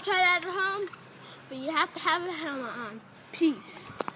try that at home, but you have to have a helmet on. Peace.